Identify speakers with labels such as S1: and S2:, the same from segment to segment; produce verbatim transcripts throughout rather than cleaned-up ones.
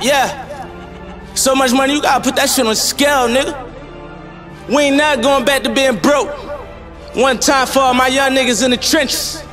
S1: Yeah. So much money, you gotta put that shit on scale, nigga. We ain't not going back to being broke. One time for all my young niggas in the trenches.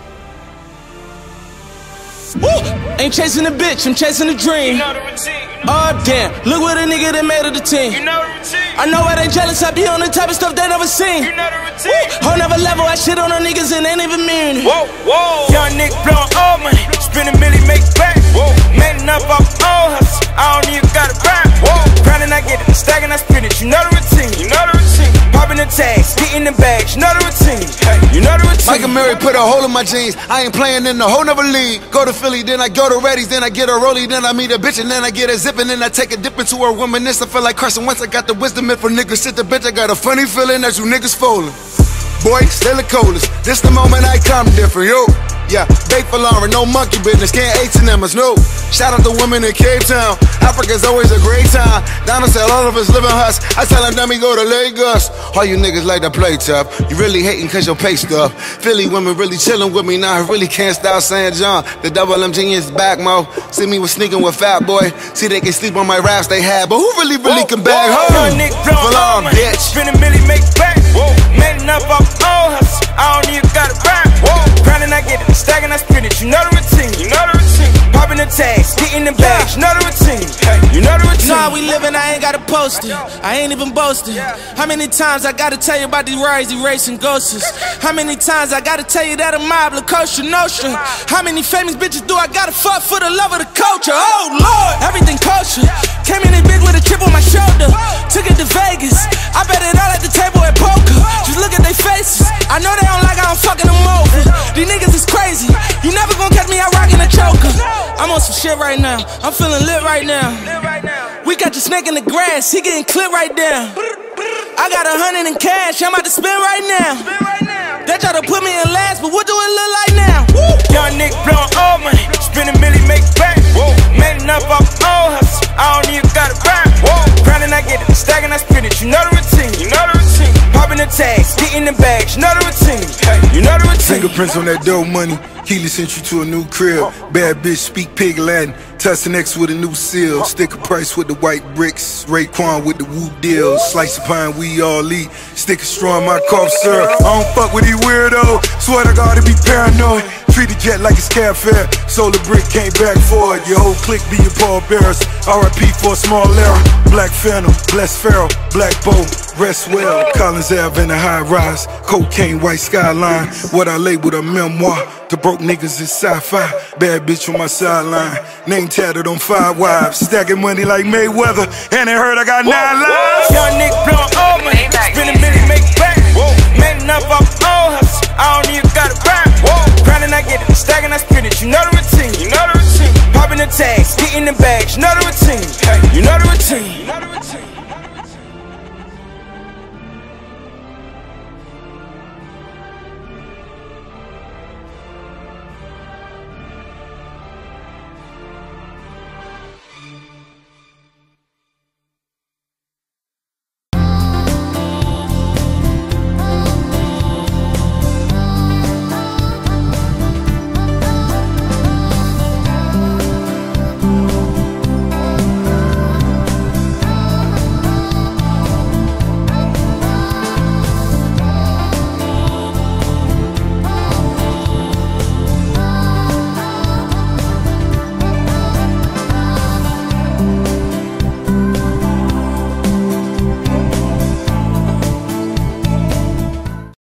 S1: Woo! Ain't chasing a bitch, I'm chasing a dream.
S2: You know the routine.
S1: Oh damn, look what a nigga that made of the team.
S2: You know the routine.
S1: I know why they jealous, I be on the type of stuff they never seen.
S2: You know the routine.
S1: Whole never level, I shit on the niggas and ain't even mean it.
S2: Whoa, whoa. Young nigga blowin' all money, spend a million, make back. Whoa. Manning up off all hustle, I don't even gotta rap. Whoa. Grinding, I get it, stacking, I spin it. You know the routine. You know the routine. Popping the tags, getting the bags. You know the routine. Hey, you know the routine.
S3: Michael Murray put a hole in my jeans. I ain't playing in the whole nother league. Go to Philly, then I go to Reddy's, then I get a rollie, then I meet a bitch, and then I get a zip, and then I take a dip into her womanist. I feel like Carson once I got the wisdom. If a nigga shit the bitch, I got a funny feeling that you niggas falling. Boy, still the coldest. This the moment I come different, yo. Yeah, bait for Lauren, no monkey business, can't H and M's, no. Shout out to women in Cape Town. Africa's always a great time. Donald said all of us live in huts. I tell him let me go to Lagos. All you niggas like to play tough. You really hating cause your pay stuff. Philly women really chilling with me now. I really can't stop saying John. The double M genius back, mo. See me with sneaking with Fat Boy. See they can sleep on my raps they had, but who really, really
S2: Whoa,
S3: can bag home?
S2: Young nigga blowin' all money,
S3: bitch.
S2: spend a million, make back. Manning up off all hustle, I don't even gotta rap. Grinding, I get it, stacking, I spin it. You know the routine. You know the routine. Popping the tags, getting the bags. You know the routine. Hey, you know the routine.
S1: Nah, we living, I ain't gotta post it. I ain't even boasting. How many times I gotta tell you about these rides, these racing ghosts? How many times I gotta tell you that a mob, La Costa Nostra? How many famous bitches do I gotta fuck for the love of the culture? Oh Lord, everything kosher. Came in this bitch with a chip on my shoulder. Took it to Vegas. I bet it all at the table at poker. Just look at their faces. I know they don't like how I'm fucking them over. These niggas is crazy. You never gonna catch me out rocking a choker. I'm on some shit right now. I'm feeling lit right now. We got the snake in the grass. He getting clipped right there. I got a hundred in cash. I'm about to spend right now. They try to put me in last, but what do it look like now? Woo!
S2: Young nigga blowin' all money, spend a million, make back. Manning up off all hustle, I don't even gotta rap. Grinding, I get it, stacking, I spin it. You know the routine. You know the routine. Popping the tags, getting the bags. You know the routine. Hey, you know the routine.
S4: Fingerprints on that dope money. Keely sent you to a new crib. Bad bitch speak pig Latin. Tussin X with a new seal. Sticker price with the white bricks. Raekwon with the woo deal. Slice of pine we all eat. Sticker straw in my cough syrup. I don't fuck with these weirdos. Swear to God to be paranoid. Treat the jet like it's cab fare. Solar brick came back for it. Your whole clique be your pallbearers. R I P for a small error. Black Phantom, Bless Pharaoh, Black Bow, rest well. Collins Ave in a high rise. Cocaine, white skyline. What I labeled a memoir. The broke niggas is sci-fi. Bad bitch on my sideline. Name tatted on five wives. Stacking money like Mayweather. And they heard I got nine lives.
S2: Young nigga blowin' all money, spend a million, make back. Manning up off all hustle, I don't even gotta rap. Grinding, I get it, stacking, I spin it. You know the routine. You know the routine. Popping the tags, getting the bags. You know the routine. Hey, you know the routine.